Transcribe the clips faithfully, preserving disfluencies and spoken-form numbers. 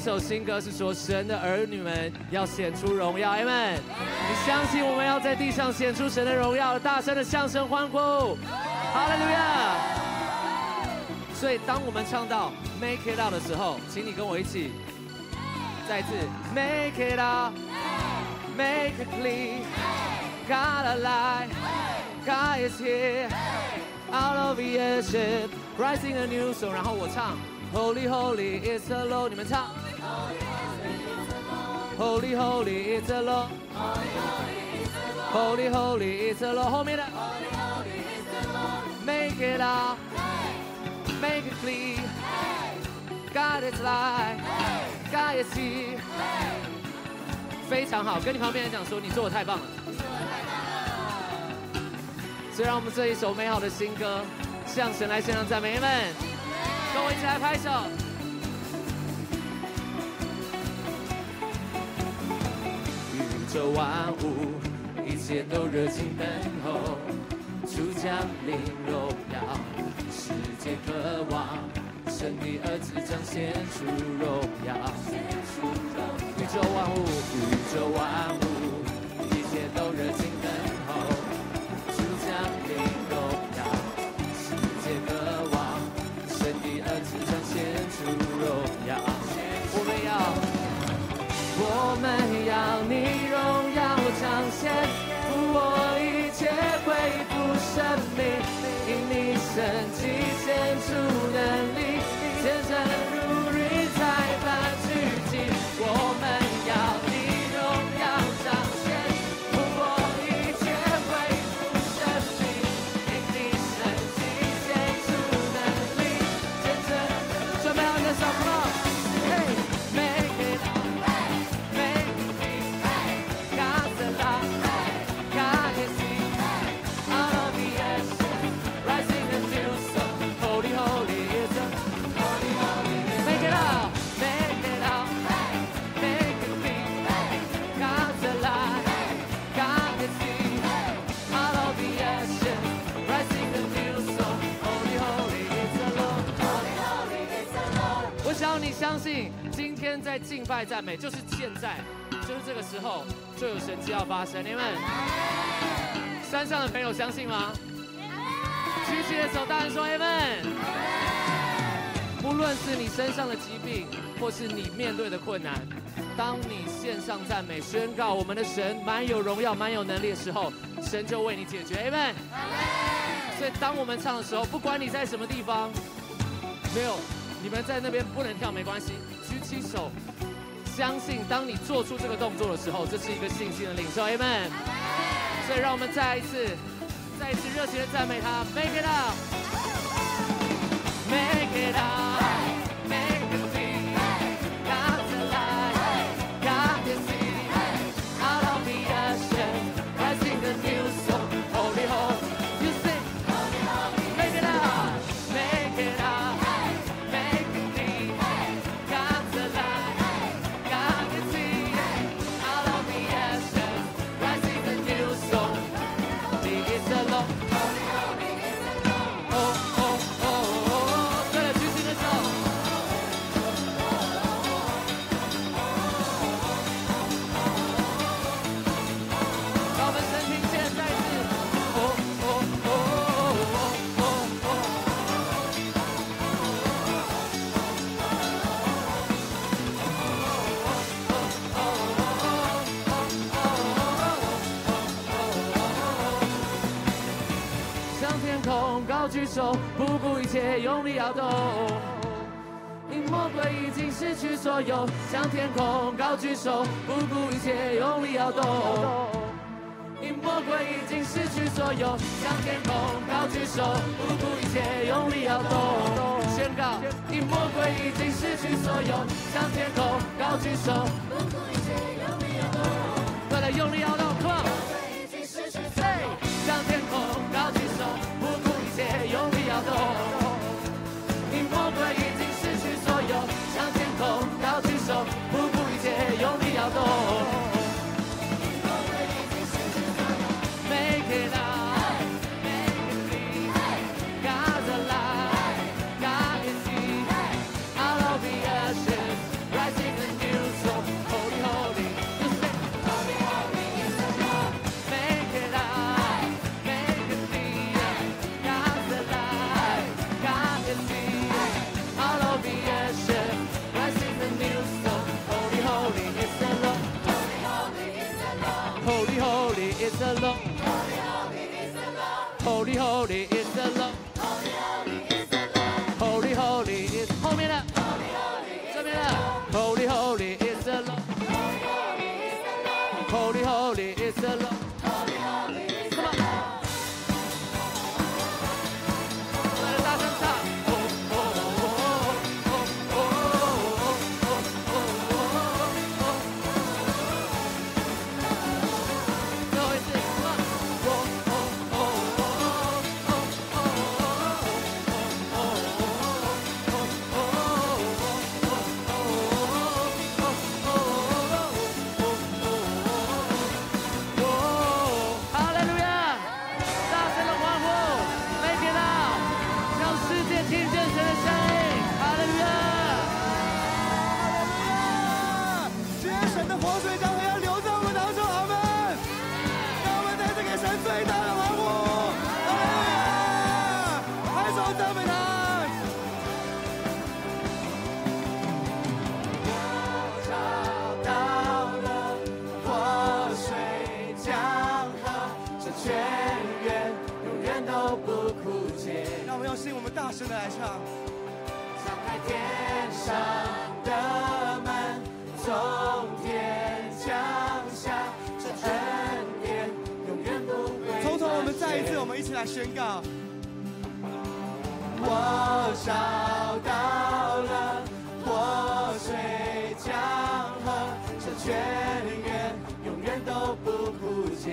首新歌是说，神的儿女们要显出荣耀 ，Amen。你相信我们要在地上显出神的荣耀，大声的向神欢呼，哈利路亚！所以当我们唱到 Make it out 的时候，请你跟我一起，再一次 Make it out，Make it clean，God alive，God is here，out of the ashes，rising a new song。然后我唱。 Holy, holy is the Lord， 你们唱。Holy, holy is the Lord。Holy, holy is the Lord。后面的。Make it out, make it clean. God is light, God is here。非常好，跟你旁边人讲说，你做的太棒了。所以让我们这一首美好的新歌，向神来献上赞美们。 跟我一起来拍手。宇宙万物，一切都热情等候，主降临荣耀，世界渴望，神的儿子彰显出荣耀。宇宙万物，宇宙万物，一切都热情等候，主降临荣耀，世界渴望。 神的儿子彰显出荣耀，我们要，我们要你荣耀彰显，复活一切恢复生命，因你神迹显出能力，见证如日裁判聚集，我们要你荣耀彰显，复活一切恢复生命，因你神迹显出能力。 准备好你的手 ，Come on， hey make it make it clean， God's alive， God is here， out of the ashes， rising a new song，Holy holy is the holy holy make it out make it out make it clean， God's alive， God is here， out of the ashes， rising a new song，Holy holy is the Lord。 我想要你相信，今天在敬拜赞美，就是现在，就是这个时候，就有神迹要发生。你们山上的朋友相信吗？举起的手，大声说 Amen。不论是你身上的疾病，或是你面对的困难，当你献上赞美，宣告我们的神满有荣耀、满有能力的时候，神就为你解决 Amen。所以当我们唱的时候，不管你在什么地方，没有。 你们在那边不能跳没关系，举起手，相信当你做出这个动作的时候，这是一个信心的领受 ，Amen。所以让我们再一次、再一次热情的赞美他 ，Make it up， Make it up， Make it clean， God's alive， God is here， out of the ashes， rising a new song，Holy holy，you sing，Holy holy，Make it up，Make it up。 高举手，不顾一切，用力摇动。因魔鬼已经失去所有，向天空高举手，不顾一切，用力摇动。因魔鬼已经失去所有，向天空高举手，不顾一切，用力摇动。宣告，因魔鬼已经失去所有，向天空高举手，不顾一切，用力摇动。快来用力摇动 ，Come on！ 向天空高举手，不顾一切，用力摇动。因魔鬼已经失去所有，向天空高举手，不顾一切，用力摇动。Make it out, make it clean. God's alive, God is here. Out of the ashes, rising. Lord. Holy, holy is the Lord. Holy, holy is 后面的，这边的 Holy, holy is the Lord. Holy, holy is the Lord. Come on. 来，大声唱。哦哦哦哦哦哦哦哦。最后一次，哦哦哦哦哦哦哈利路亚！大声的欢呼，每天到，让世界听见神的声音。哈利路亚！ 今天神的活水将会要流在我们当中，阿门！让我们在这给神最大的欢呼，阿门！拍手赞美他。我找到了活水江河，这泉源永远都不枯竭。让我们用心，我们大声的来唱。敞开天上的门，从天降下，这恩典永远不会。从头，我们再一次，我们一起来宣告。我找到了活水江河，这泉源永远都不枯竭。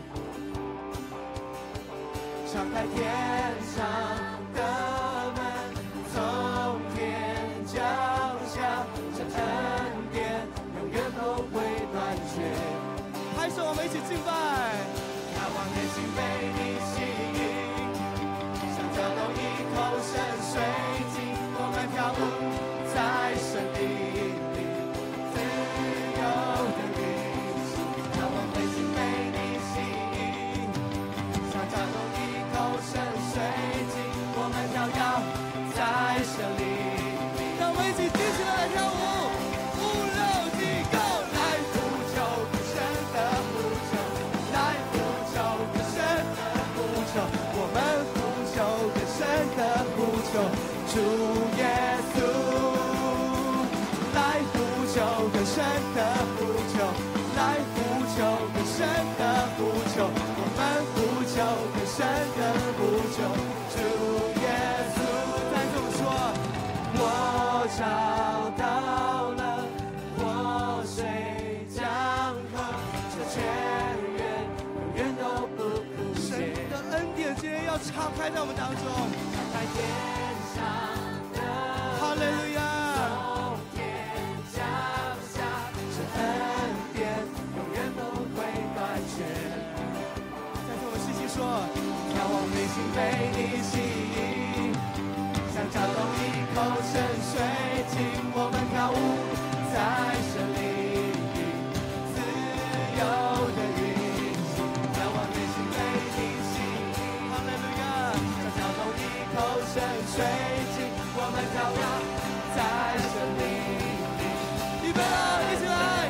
敞开天上的门，从天降下，这恩典永远不会断绝。拍手，我们一起敬拜。仰望眼睛被你吸引，想找到一口深水井，我们跳舞在森林里，自由的旅行。仰望眼睛被你吸引，想找到一口深水井，我们跳跃在森林里。让我们一起举起来跳舞，五六七go，来呼求更深的呼求，来呼求更深的呼求，我们呼求更深的呼求，主耶稣，来呼求更深的呼求，来呼求更深的呼求，我们呼求更深的呼求，主耶稣。再这么说，我找到了活水江河，这泉源永远都不枯竭。神的恩典今天要敞开在我们当中，敞开天上的哈利路亚，从天降下，这恩典永远不会断绝。再跟我细细说，眺望内心被你吸引，想找到一口深水井，我们跳舞在森林里，自由的运行。仰望内心被你吸引，哈利路亚！想找到一口深水井，我们跳跃在森林里。预备了，一起来！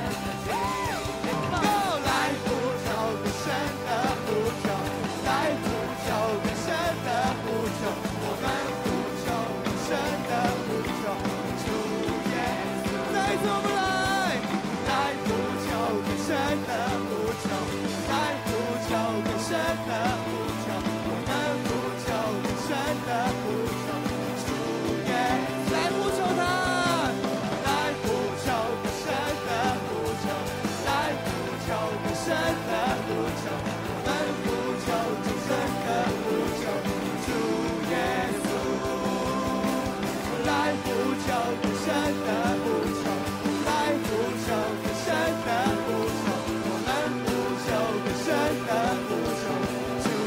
来呼求更深的呼求，来呼求更深的呼求，我们呼求更深的呼求，主耶稣。再一次我们来，来呼求更深的呼求，来呼求更深的呼求，我们呼求更深的呼求，主耶稣。来呼求他，来呼求更深的呼求，来呼求更深的呼求，我们呼求更深的呼求，主耶稣。来呼求更深的呼求，来呼求更深的呼求，我们呼求更深的呼求，主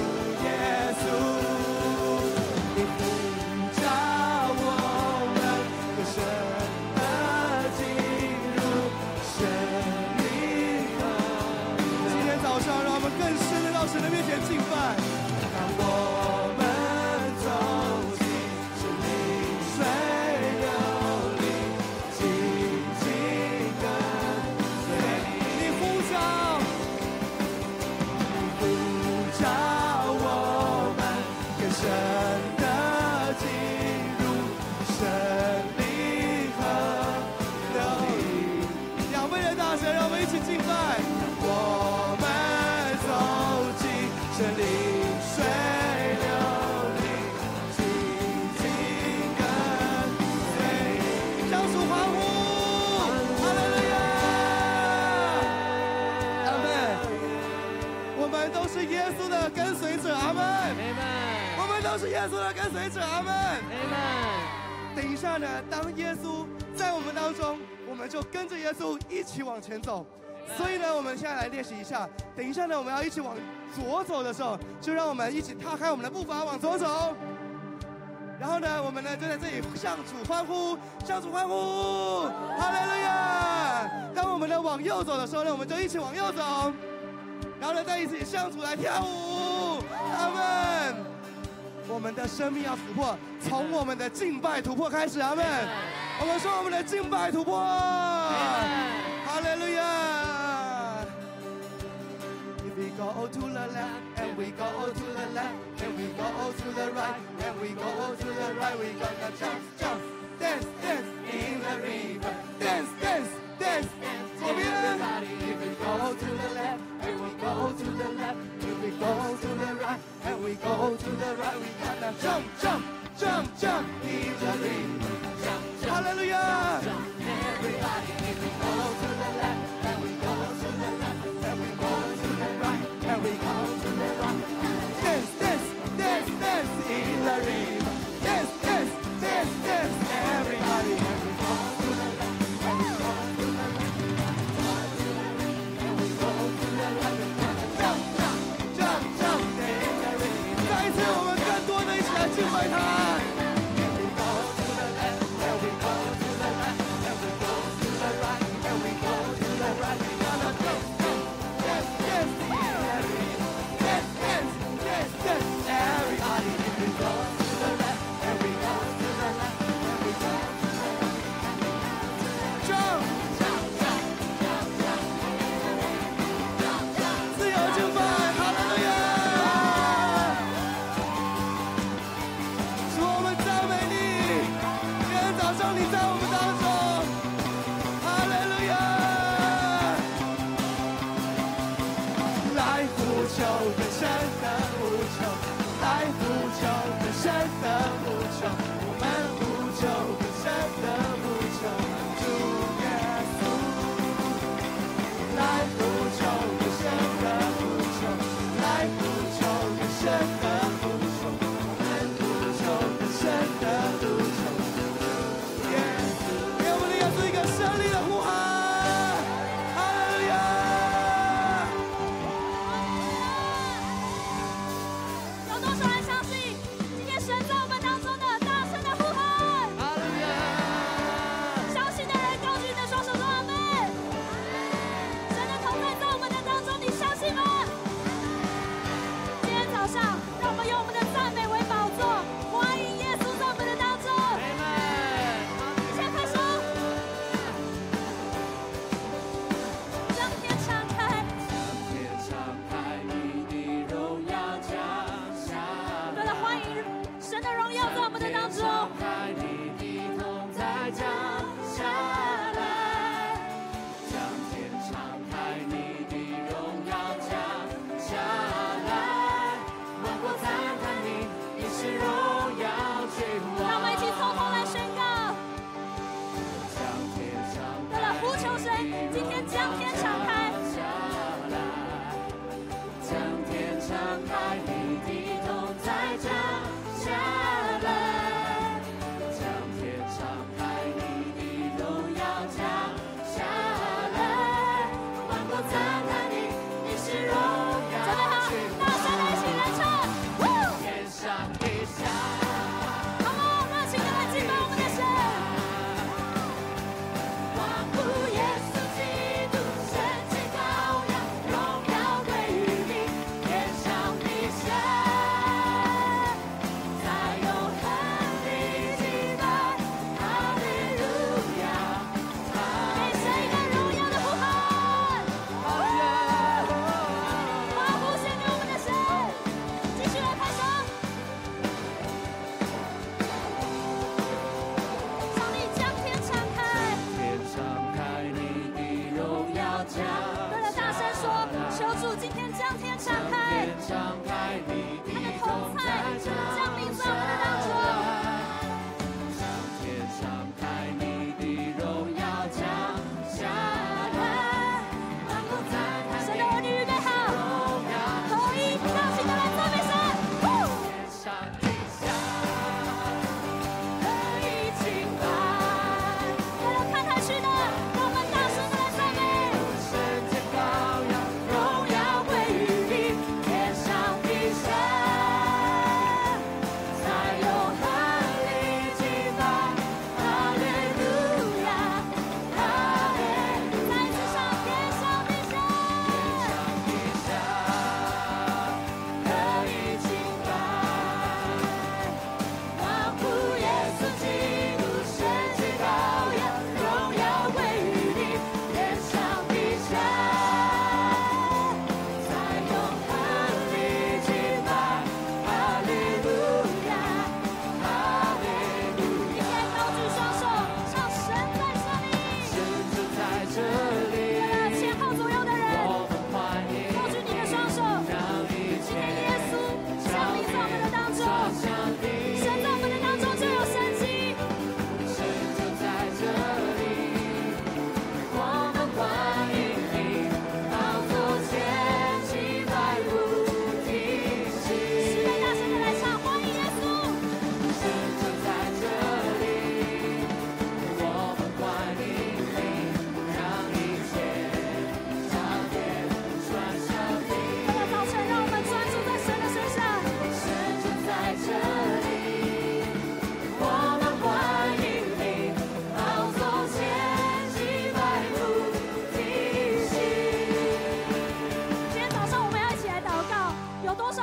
这灵水流灵，紧紧跟随，向主欢呼，哈利路亚，阿门。我们都是耶稣的跟随者，阿门。我们都是耶稣的跟随者，阿门。等一下呢，当耶稣在我们当中，我们就跟着耶稣一起往前走。所以呢，我们现在来练习一下。等一下呢，我们要一起往左走的时候，就让我们一起踏开我们的步伐往左走。然后呢，我们呢就在这里向主欢呼，向主欢呼，哈利路亚！当我们呢往右走的时候呢，我们就一起往右走。然后呢，再一起向主来跳舞，阿们。我们的生命要突破，从我们的敬拜突破开始，阿们。我们说我们的敬拜突破，哈利路亚。If we go to the left and we go to the left and we go to the right and we go to the right, we gonna jump, jump, dance, dance in the river, dance, dance, dance. 左边。If we go to the left and we go to the left, if we go to the right and we go to the right, we gonna jump, jump, jump, jump in the river. Hallelujah. Everybody, if we go to the left and we go to the left and we go to the right and we go to the right. Dance, dance, dance, dance in the river. Dance, dance, dance, dance. Everybody, if we go to the left and we go to the right and we go to the right. Jump, jump, jump, jump in the river. 再一次，我们更多的一起来敬拜他。 在有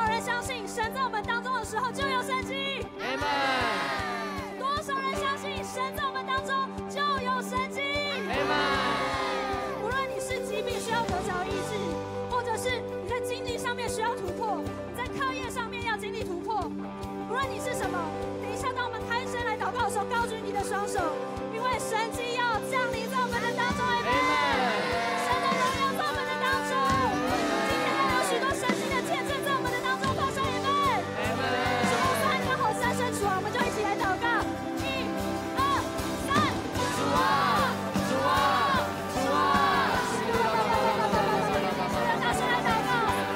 少人相信神在我们当中的时候就有神迹 Amen。 多少人相信神在我们当中就有神迹 Amen。 无论你是疾病需要得着医治，或者是你在经济上面需要突破，你在课业上面要经历突破，无论你是什么，等一下当我们开声来祷告的时候，高举你的双手，因为神迹要降临在我们的当中 Amen。神的荣耀在我们的当中，今天要有许多神迹的见证在我们的当中发生 Amen。主三个吼三声主啊，我们就一起来祷告，一、二、三，主啊，主啊，主啊，大声来祷告，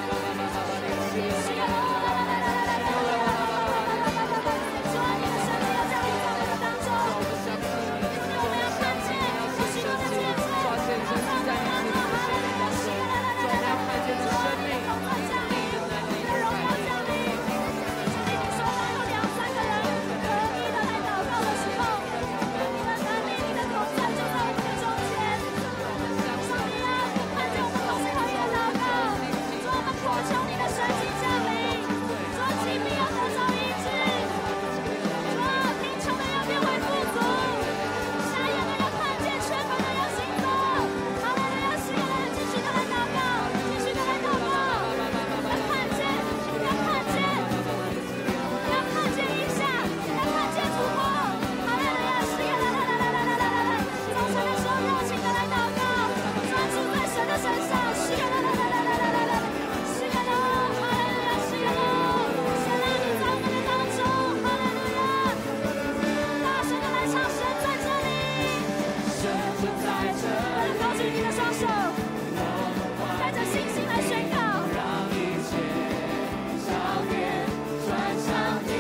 主啊，你的神迹要降临在我们的当中，我们要看见有许多的见证， 发现神迹在你的生命当中，我们要看见你的生命，你的能力的荣耀降临。 主你说当有两三个人合一的来祷告的时候，你的能力、你的同在就在我们的中间。上帝啊，看见我们同心合一的祷告，主我们渴求你的神迹降临，主疾病要得着医治，主贫穷的要变为富足，瞎眼的要看见，缺乏的要行走。好了，要使用的继续的来祷告，继续的来祷告，要看见，要看见，要看见异象，要看见突破。好了，要使用来来来来来来来来，早晨的时候热情的来祷告，专注在神的身上，使用来来来来来来来来，使用了，好了，要使用了，神啊，你在我们的当中，好了，大声的来唱，神在这里， 神就在这里， 高举你的双手，带着信心来宣告。 让一切焦点转向你。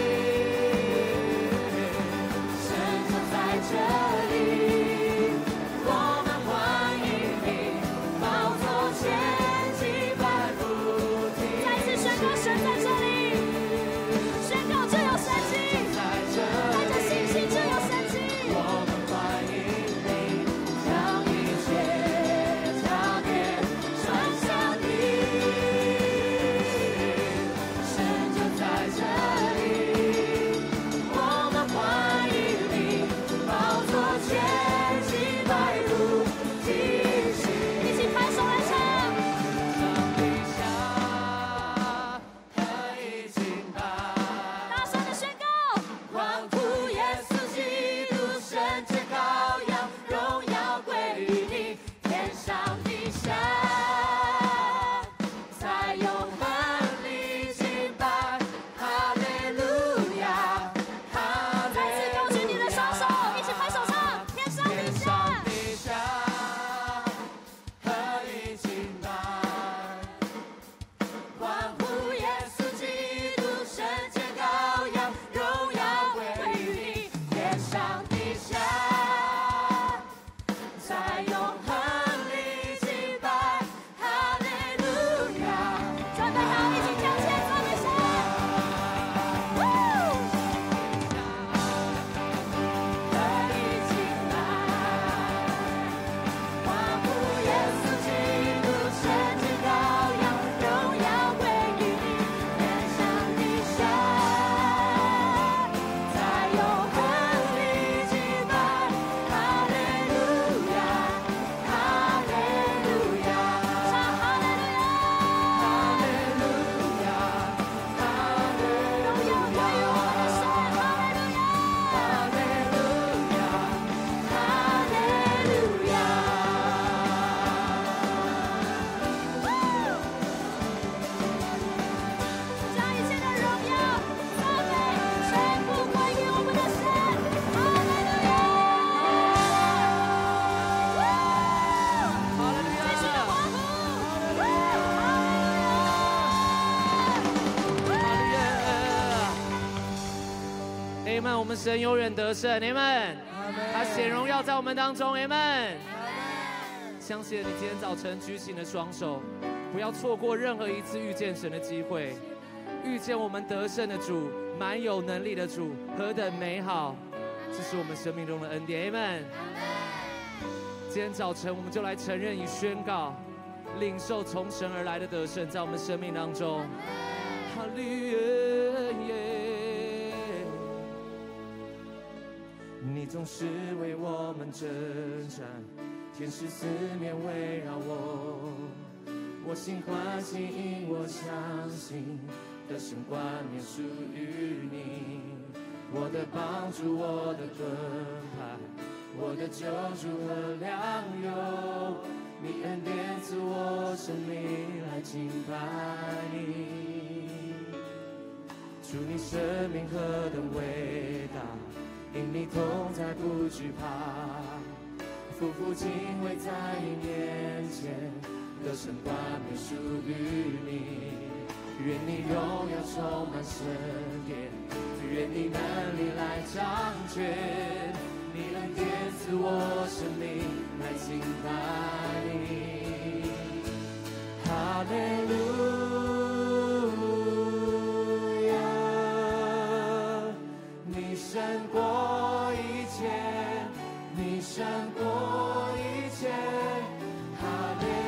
神就在这里，我们欢迎你，宝座前敬拜不停。 再次宣告神在这里，宣告就有神迹， 在这带着信心就有神迹。 我们欢迎你，将一切焦点转向你。神就在这里，我们欢迎你，宝座前敬拜不停息。 一起拍手来唱。 上地下合一敬拜。 大声的宣告， 欢呼耶稣基督，圣洁羔羊，荣耀归于你，天上地下，在永恒里敬拜，哈利路亚，哈再次高举你的双手，一起拍手唱，天上地下。 地下合一敬拜。欢呼耶稣基督，圣洁羔羊，荣耀归于你，天上地下，在永恒里敬拜，哈利路亚。 准备好，一起跳起来赞美神。 合一敬拜，欢呼耶稣基督，圣洁羔羊，荣耀归于你，天上地下，在永恒里敬拜，哈利路亚，哈利路亚， 唱哈利路亚， 哈利路亚，哈利荣耀归于我的神，哈利路亚。 哈利路亚，哈利路亚。 将一切的荣耀、赞美全部归给我们的神，哈利路亚！ 哈利路继续的亚， 欢呼，哈利路亚！ 哈利路亚。Amen，我们神永远得胜，Amen。他显荣耀在我们当中，Amen。相信你今天早晨举起你的双手，不要错过任何一次遇见神的机会，遇见我们得胜的主，满有能力的主，何等美好！这是我们生命中的恩典，Amen。今天早晨我们就来承认与宣告，领受从神而来的得胜，在我们生命当中。 利路亚，你总是为我们征战，天使四面围绕我，我心欢喜，因我相信得胜冠冕属于你，我的帮助，我的盾牌，我的救主和良友，你恩典赐我生命来敬拜你。主你生命何等伟大，因你同在不惧怕，夫妇敬畏在你面前，得胜冠冕属于你。愿你荣耀充满圣殿，愿你能力来掌权，你恩典赐我生命来敬拜你。哈利路亚，你胜过一切，你胜过一切。哈利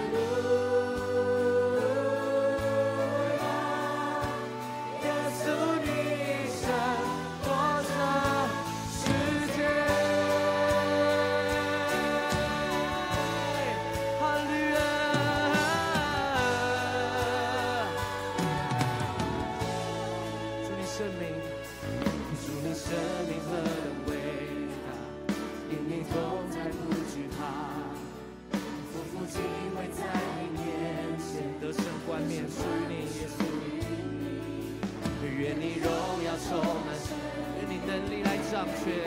冠冕属于你，耶稣。愿你荣耀充满，愿你能力来掌权。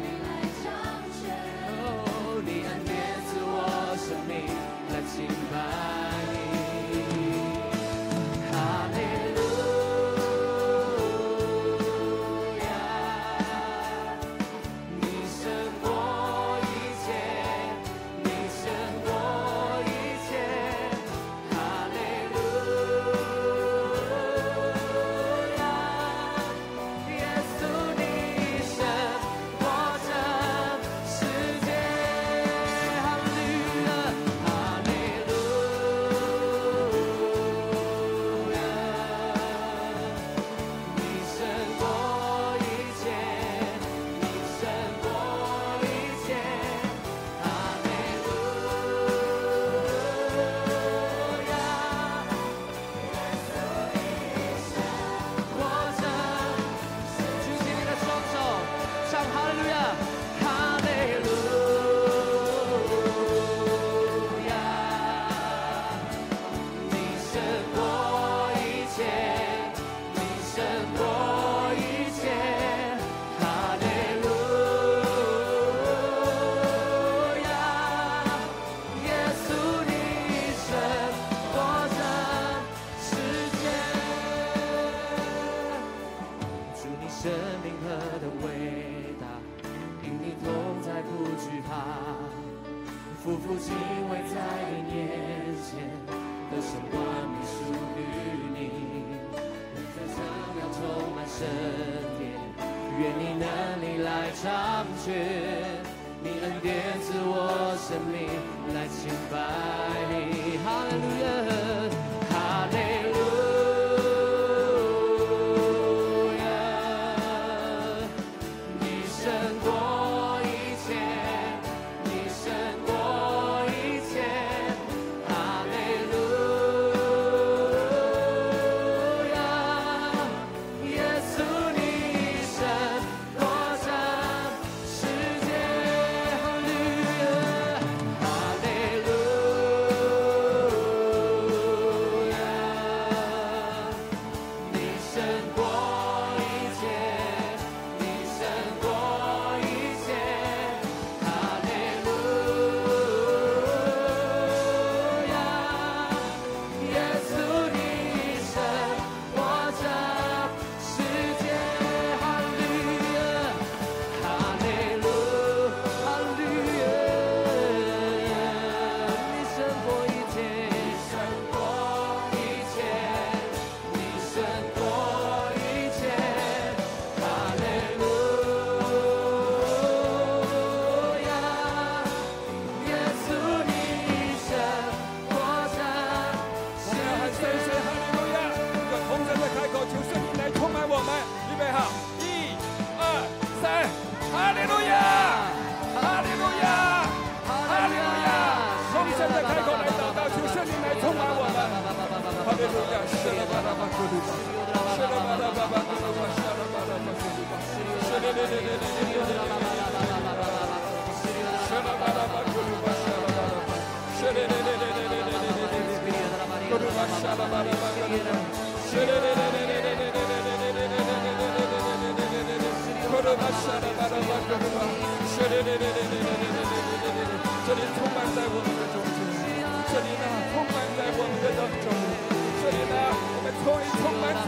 哦，你恩典赐我生命来敬拜你。哈利路亚，你胜过一切，你胜过一切。夫妇敬畏在你面前，得胜冠冕属于你。在这秒充满圣殿，愿你能力来掌权，你恩典赐我生命来敬拜你。哈利路亚，哈利路亚，你胜过一切，你胜过。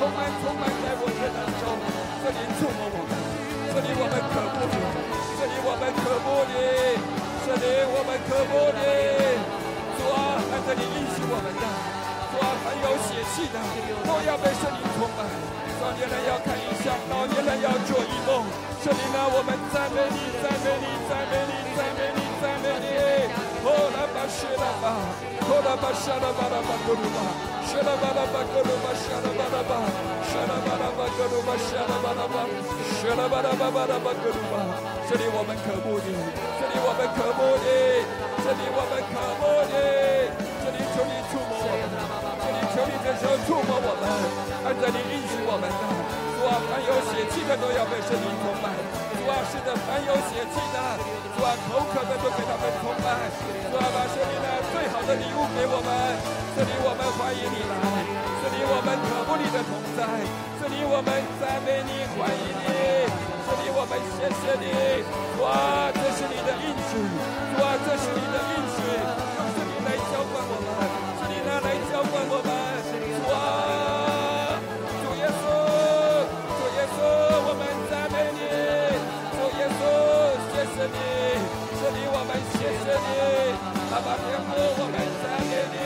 充满充满在我们当中，这里触摸我们，这里我们渴慕你，这里我们渴慕你，这里我们渴慕你。主啊，按着你应许我们的，主啊，很有血气的都要被圣灵充满。少年人要看异象，老年人要做异梦。圣灵啊，我们赞美你，赞美你，赞美你，赞美你，赞美你。哦，拉巴谢拉巴，哦，拉巴沙拉巴拉巴格鲁巴，沙拉巴拉巴格鲁巴，沙拉巴拉巴，沙拉巴拉巴格鲁巴，沙拉巴拉巴，沙拉巴拉巴巴拉巴格鲁巴。这里我们渴慕你，这里我们渴慕你，这里我们渴慕你，这里求你触摸我们，这里求你这时候触摸我们，按照你应许我们的。主啊，凡有血气的都要被圣灵充满。主啊，是的，凡有血气的，主啊，口渴的都给他们充满。主啊，把圣灵的最好的礼物给我们。这里我们欢迎你来，这里我们渴慕你的同在，这里我们赞美你，欢迎你，这里我们谢谢你。主啊，这是你的应许，主啊，这是你的应许，用圣灵来浇灌我们，圣灵呢来浇灌我们。主啊，主耶稣，主耶稣，我们赞美你，主耶稣，谢谢你，这里我们谢谢你，阿爸天父，我们赞美你。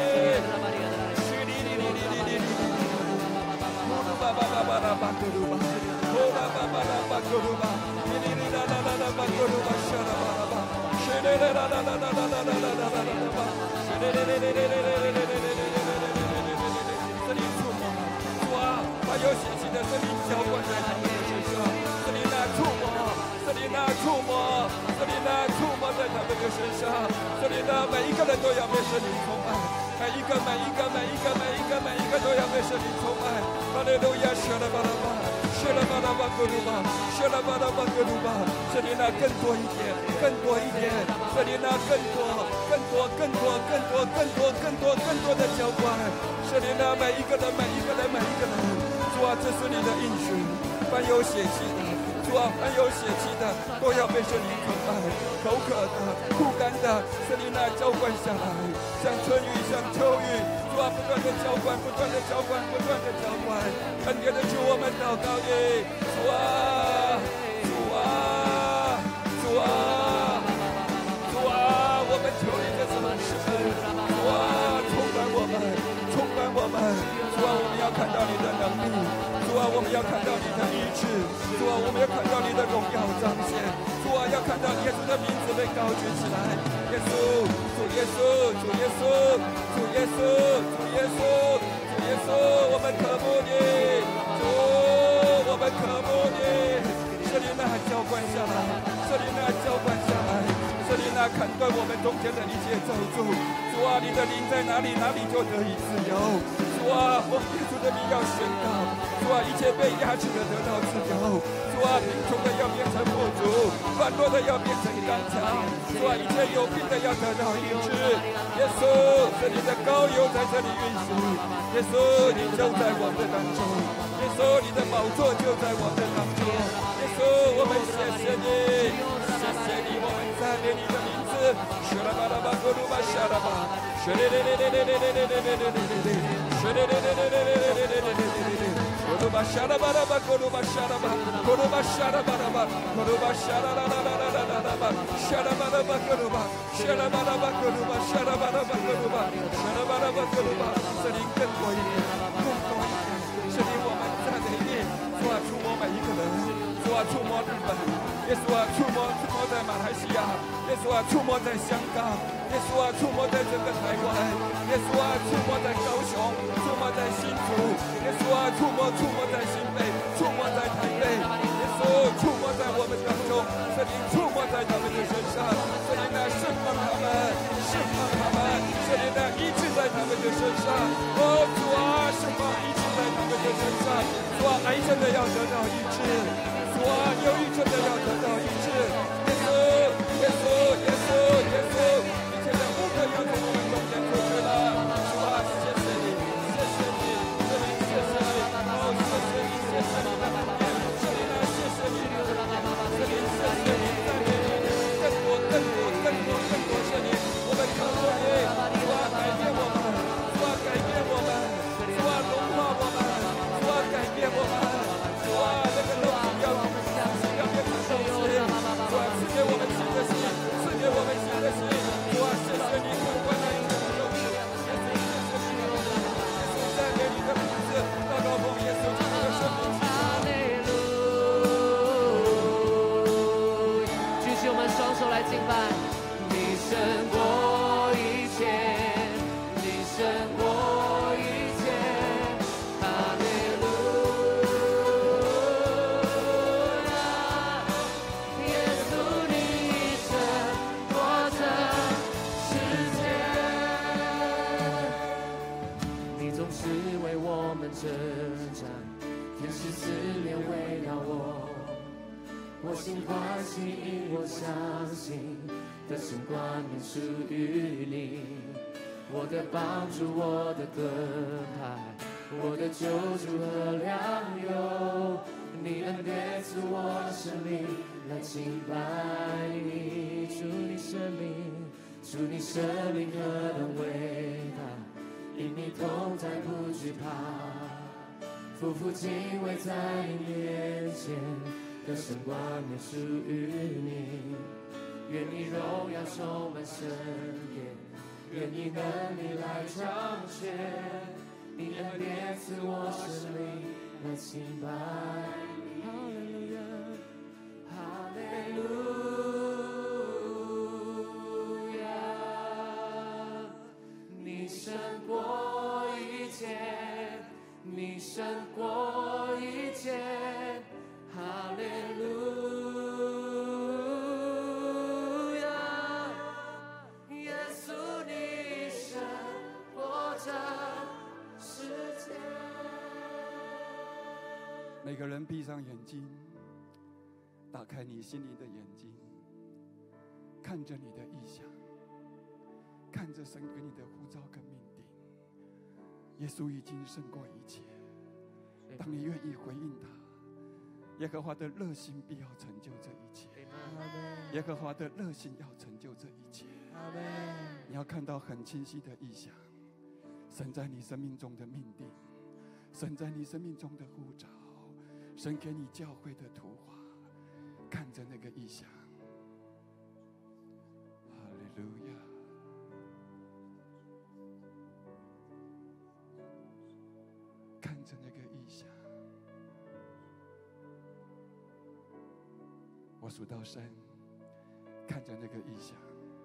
巴巴巴巴拉巴格鲁巴，哦拉巴巴拉巴格鲁巴，哩哩哩啦啦啦啦巴格鲁巴，沙拉巴拉巴，是哩哩啦啦啦啦啦啦啦啦啦啦啦巴，是哩哩哩哩哩哩哩哩哩哩哩哩哩哩哩哩，这里触摸，主啊，把有血气的圣灵浇灌在他们的身上，这里呢触摸，这里呢触摸，这里呢触摸在他们的身上，这里呢每一个人都要被圣灵充满。每一个每一个每一个每一个每一个都要被圣灵充满。哈利路亚，谢拉巴拉巴，谢拉巴拉巴格鲁巴，谢拉巴拉巴格鲁巴。这里呢更多一点，更多一点。这里呢更多，更多，更多，更多，更多，更多，更多的浇灌。这里呢每一个人，每一个人，每一个人。主啊，这是你的应许，凡有血气的。主啊，凡有血气的都要被圣灵充满，口渴的、枯干的，圣灵来浇灌下来，像春雨，像秋雨。主啊，不断的浇灌，不断的浇灌，不断的浇灌。恩典的主，我们祷告你，主啊，主啊，主啊，主啊，我们求你这什么时候？主啊，充满我们，充满我们。主啊，我们要看到你的能力。主啊，我们要看到你的医治。主啊，我们要看到你的荣耀彰显。主啊，要看到耶稣的名字被高举起来。耶稣，主耶稣，主耶稣，主耶稣，主耶稣，主耶稣，我们渴慕你。主，我们渴慕你。这里呢浇灌下来，这里呢浇灌下来，这里呢砍断我们中间的一切咒诅。主啊，你的灵在哪里，哪里就得以自由。主啊，我耶稣的名要宣告。主啊，一切被压制的得到自由。主啊，贫穷的要变成富足，软弱的要变成刚强。主啊，一切有病的要得到医治。耶稣，这里的膏油在这里运行。耶稣，你就在我们当中。耶稣，你的宝座就在我们当中。耶稣，我们谢谢你，谢谢你，我们赞美你的名字。沙拉巴拉巴格鲁巴沙拉巴，沙哩哩哩哩哩哩哩哩哩哩哩哩，沙哩哩哩哩哩哩哩哩哩哩哩。Koruba shara bara ba koruba shara ba koruba shara bara ba koruba shara la la la la la la ba shara bara ba koruba shara bara ba koruba shara bara ba koruba shara bara ba koruba 这里更多一点，更多一点，这里我们赞美你，主啊，触摸每一个人，主啊，触摸日本，耶稣啊，触摸触摸在马来西亚，耶稣啊，触摸在香港，耶稣啊，触摸在整个台湾，耶稣啊，触摸在高雄，触摸在新竹，耶稣啊，触摸触摸在新北，触摸在台北，耶稣触摸在我们当中，圣灵触摸在他们的身上，圣灵来释放他们，释放他们，圣灵来医治在他们的身上，哦，主啊，释放医治在他们的身上，主啊，癌症的要得到医治，主啊，忧郁症的要得到医治，耶稣，耶稣，耶稣，耶稣，一切的污秽要从我们中间出去了，主啊，谢谢你，谢谢你，这里谢谢你，哦，谢谢你，谢谢你的恩典，这里呢，谢谢你，这里谢谢你，赞美你，更多，更多，更多，更多谢你，我们靠着你，主啊，改变我们，主啊，改变我们，主啊，融化我们，主啊，改变天使四面围绕我，我心欢喜，因我相信得胜冠冕属于你。我的帮助，我的盾牌，我的救主和良友，你恩典赐我生命来敬拜你。主你生命，主你生命何等伟大，因你同在不惧怕，夫妇敬畏在你面前，得胜冠冕属于你。愿你荣耀充满圣殿，愿你能力来掌权，你恩典赐我生命来敬拜你。哈利路亚，哈利路亚，你胜过一切，你胜过一切，哈利路亚，耶稣你胜过这世界。 每个人闭上眼睛，打开你心灵的眼睛，看着你的意象，看着神给你的呼召跟命定。耶稣已经胜过一切，当你愿意回应他，耶和华的热心必要成就这一切。耶和华的热心要成就这一切。你要看到很清晰的意象，神在你生命中的命定，神在你生命中的呼召，神给你教会的图画，看着那个意象。哈利路亚，看着那个意象。我数到三，看着那个意象，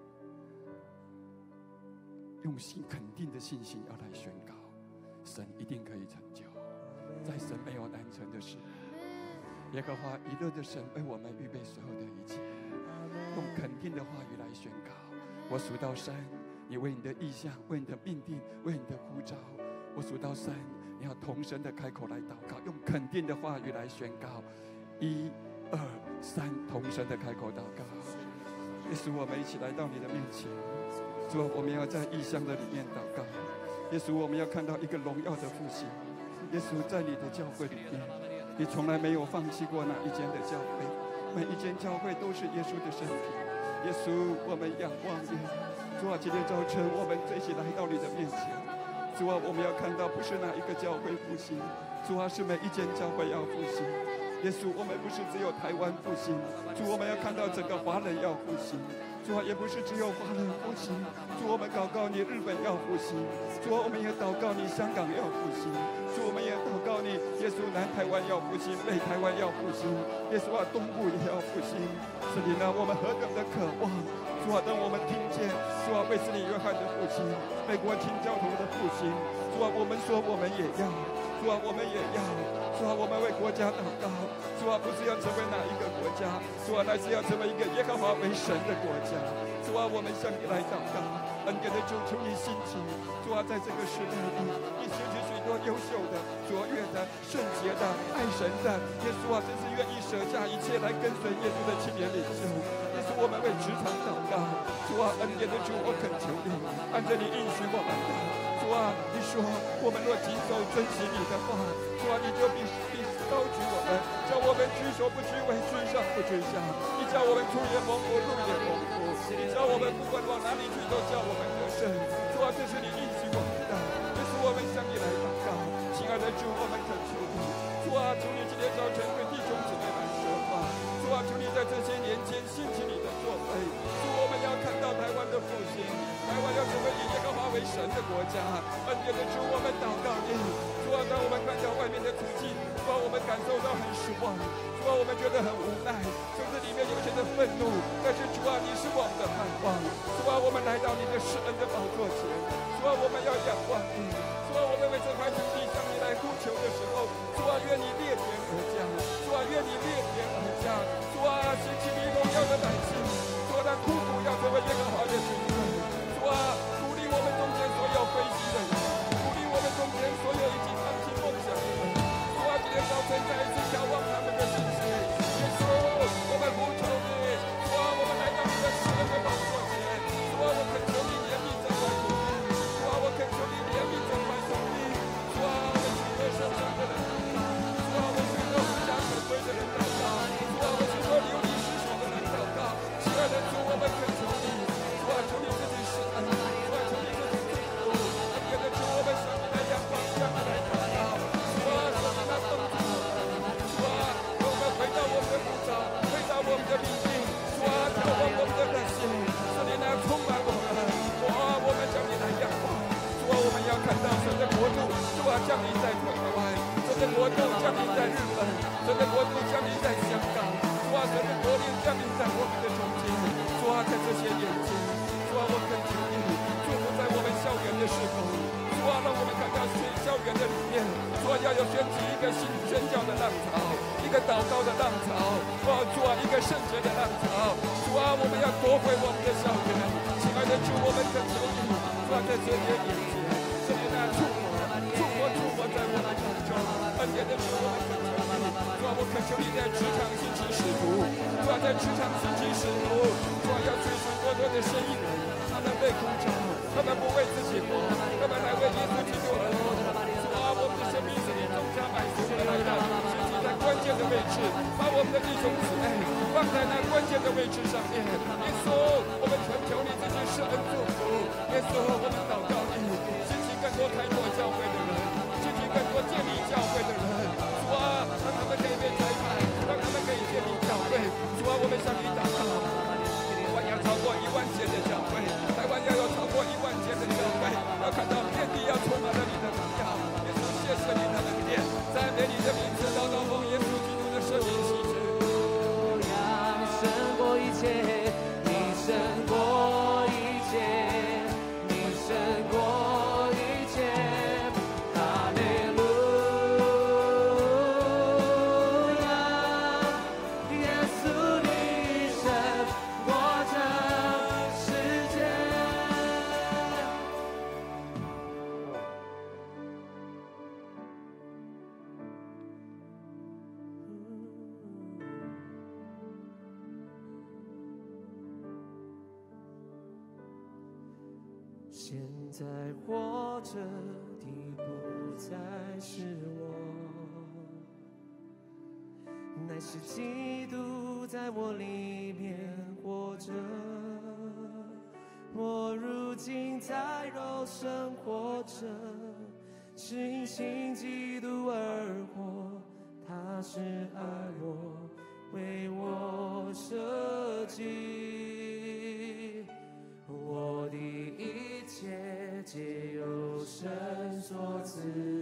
用心肯定的信心要来宣告，神一定可以成就，在神没有难成的事。耶和华以勒的神为我们预备所有的一切，用肯定的话语来宣告。我数到三，你为你的意象，为你的命定，为你的呼召。我数到三，你要同声的开口来祷告，用肯定的话语来宣告。一二三，同声的开口祷告。耶稣，我们一起来到你的面前。主啊，我们要在异象的里面祷告。耶稣，我们要看到一个荣耀的复兴。耶稣，在你的教会里面，你从来没有放弃过哪一间的教会，每一间教会都是耶稣的身体。耶稣，我们仰望你。主啊，今天早晨我们一起来到你的面前。主啊，我们要看到不是哪一个教会复兴，主啊，是每一间教会要复兴。耶稣，我们不是只有台湾复兴，主，我们要看到整个华人要复兴。主啊，也不是只有华人复兴，主，我们祷告你日本要复兴，主啊，我们也祷告你香港要复兴，主，我们也祷告你耶稣南台湾要复兴，北台湾要复兴，耶稣啊，东部也要复兴。是你呢，我们何等的渴望！主啊，当我们听见主啊卫斯理约翰的复兴，美国清教徒的复兴，主啊，我们说我们也要，主啊，我们也要，主啊，我们为国家祷告，主啊，不是要成为哪一个国家，主啊，乃是要成为一个耶和华为神的国家。主啊，我们向你来祷告，恩典的主，求你兴起，主啊，在这个时代里，你兴起许多优秀的、卓越的、圣洁的、爱神的耶稣啊，真是愿意舍下一切来跟随耶稣的青年领袖。耶稣，我们为职场祷告，主啊，恩典的主，我恳求你，按着你应许我们的。主啊，你说我们若谨守遵行你的话，主啊，你就必必高举我们，叫我们居首不居尾，居上不居下。你叫我们出也蒙福，入也蒙福。你叫我们不管往哪里去，都叫我们得胜。主啊，这是你应许我们的，这是我们向你来祷告。亲爱的主，我们恳求你，主啊，求你今天早晨对弟兄姊妹来说话。主啊，求你在这些年间兴起你的作为。主，我们要看到台湾的复兴，台湾要成为以耶和华为神的国家。恩典的主，我们祷告你。主啊，当我们看到外面的处境，主啊，我们感受到很失望。主啊，我们觉得很无奈，甚至里面有些的愤怒。但是主啊，你是我们的盼望。主啊，我们来到你的施恩的宝座前。主啊，我们要仰望你。主啊，我们为这块土地向你来呼求的时候，主啊，愿你裂天而降。主啊，愿你裂天而降。主啊，兴起你荣耀的百姓。主啊，让苦苦要成为耶和华的君尊。主啊，鼓励我们中间所有灰心的人，鼓励我们中间所有已经放弃梦想的人。主啊，今天早晨国度降临在日本，神的国度降临在香港，主啊，神的国度降临在我们的中间，主啊，在这些眼睛，主啊，我恳求你祝福在我们校园的时候，主啊，让我们看到学校园的里面，主啊，要有掀起一个新宣教的浪潮，一个祷告的浪潮，主啊，主啊，一个圣洁的浪潮，主啊，我们要夺回我们的校园，亲爱的主，我们恳求你，主啊，在这些眼睛，这里呢，触摸，触摸，触摸在我们当中，恩典的主，我们恳求你，主啊，我恳求你在职场兴起使徒，主啊，在职场兴起使徒，主啊，要追逐多多的生意人，他们被呼召，他们不为自己活，他们来为耶稣基督而活。主啊，我们的生命是你种下百姓的来的，兴起在关键的位置，把我们的弟兄姊妹放在那关键的位置上面。耶稣，我们恳求你自己施恩祝福。耶稣，我们祷告你，兴起更多开拓教会的人，兴起更多建立教会的人。主啊，让他们可以被栽培，让他们可以建立教会。主啊，我们向你祷告。要超过一万间的教会，台湾要有超过一万间的教会，要看到遍地要充满了你的荣耀。耶稣，谢谢你的恩典，赞美你的名字，祷告奉耶稣基督的圣名祈求。 你胜过一切，你胜过一切，你胜过一切，哈利路亚，耶稣你胜过这世界。现在活着的不再是我，乃是基督在我里面活着。我如今在肉身活着，是因信基督而活，他是爱我，为我舍己。我的一切皆由神所赐，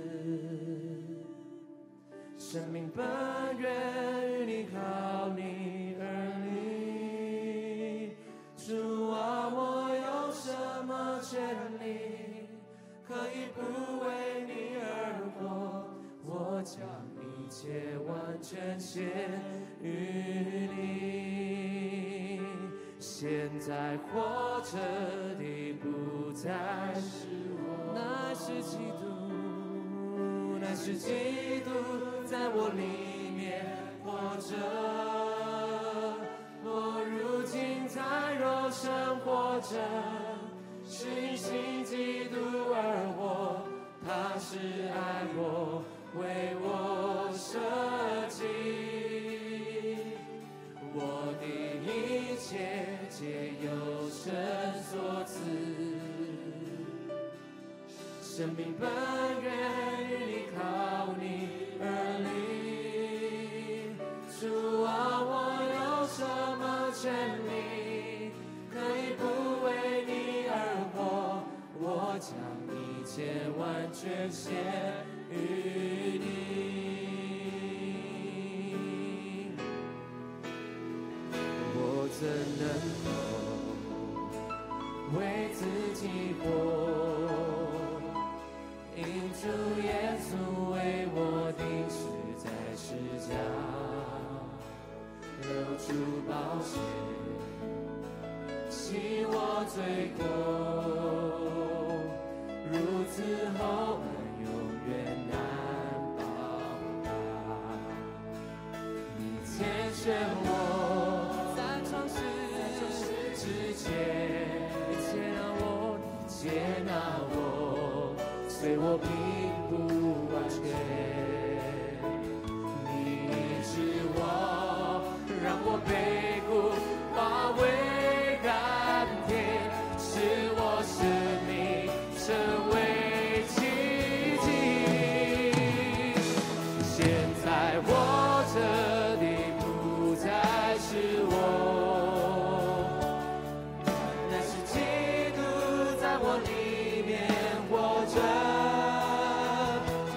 生命本源于你，靠你而立。主啊，我有什么权利可以不为你而活？我将一切完全献于你。现在活着的不再是我，乃是基督，乃是基督在我里面活着。我如今在肉身活着，是因信基督而活，他是爱我，为我舍己。我的一切皆由神所赐，生命本源于你，靠你而立。主啊，我有什么权利可以不为你而活？我将一切完全献于你。我怎能够为自己活？因主耶稣为我钉死在十架，流出宝血，洗我罪过，如此厚恩永远难报答。你拣选我在创世之前，你接纳我，你接纳我，虽我并不完全，你是我，让我被骨化为甘甜，使我生命成为奇迹。现在活着的不再是我，乃是基督在我里面活着。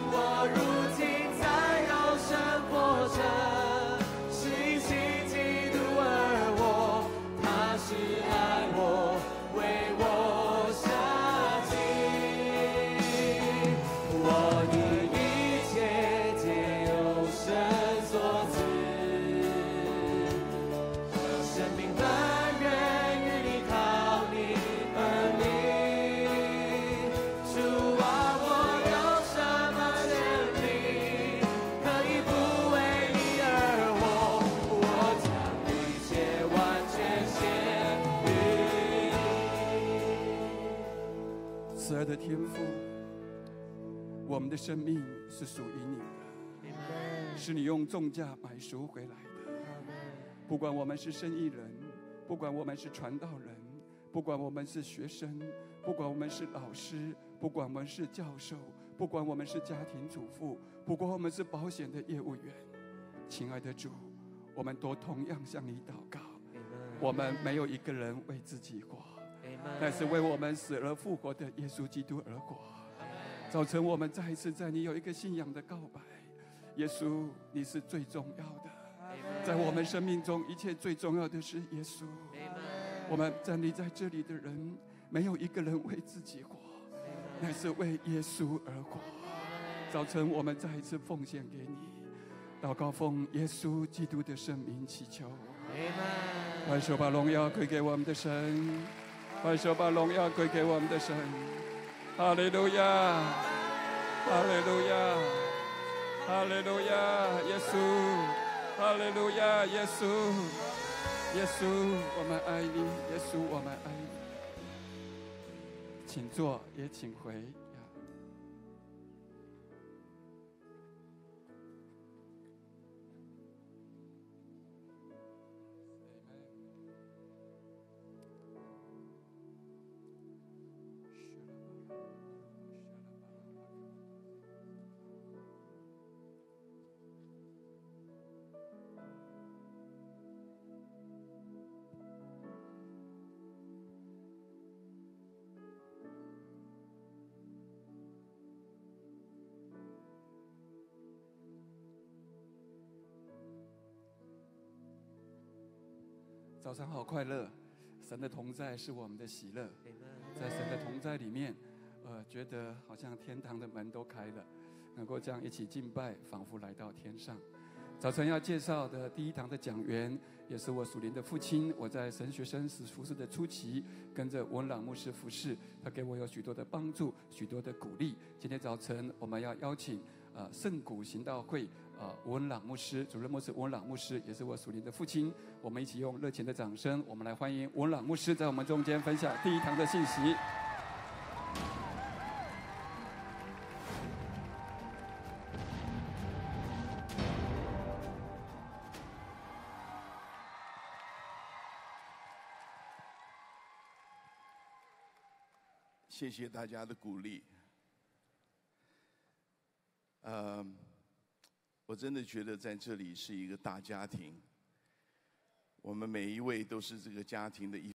的天父，我们的生命是属于你的，是你用重价买赎回来的。不管我们是生意人，不管我们是传道人，不管我们是学生，不管我们是老师，不管我们是教授，不管我们是家庭主妇，不管我们是保险的业务员，亲爱的主，我们都同样向你祷告。我们没有一个人为自己活，但是为我们死而复活的耶稣基督而活。早晨我们再一次在你有一个信仰的告白，耶稣，你是最重要的，在我们生命中一切最重要的是耶稣。我们站立在这里的人，没有一个人为自己活，乃是为耶稣而活。早晨我们再一次奉献给你，祷告奉耶稣基督的圣名祈求，万手把荣耀归给我们的神，万手把荣耀归给我们的神。哈利路亚，哈利路亚，哈利路亚，耶稣，哈利路亚，耶稣，耶稣，我们爱你，耶稣，我们爱你。请坐，也请回。早上好快乐，神的同在是我们的喜乐，在神的同在里面，呃，觉得好像天堂的门都开了，能够这样一起敬拜，仿佛来到天上。早晨要介绍的第一堂的讲员，也是我属灵的父亲。我在神学生死服事的初期，跟着文朗牧师服事，他给我有许多的帮助，许多的鼓励。今天早晨我们要邀请呃圣谷行道会呃文朗牧师，主任牧师文朗牧师，也是我属灵的父亲。我们一起用热情的掌声，我们来欢迎文朗牧师在我们中间分享第一堂的信息。 谢谢大家的鼓励。呃，我真的觉得在这里是一个大家庭，我们每一位都是这个家庭的一